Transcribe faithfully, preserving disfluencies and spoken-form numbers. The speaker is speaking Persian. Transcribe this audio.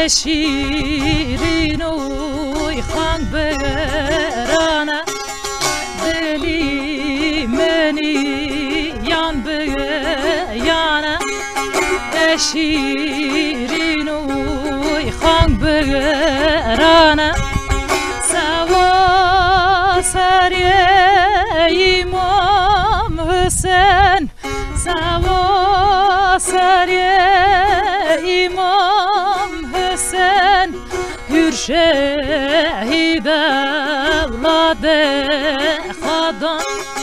شیرین و خان برانه دلی منی یان بیانه شیرین و خان برانه سوا سری امام حسین سوا سری امام حسین هر شهید اولاد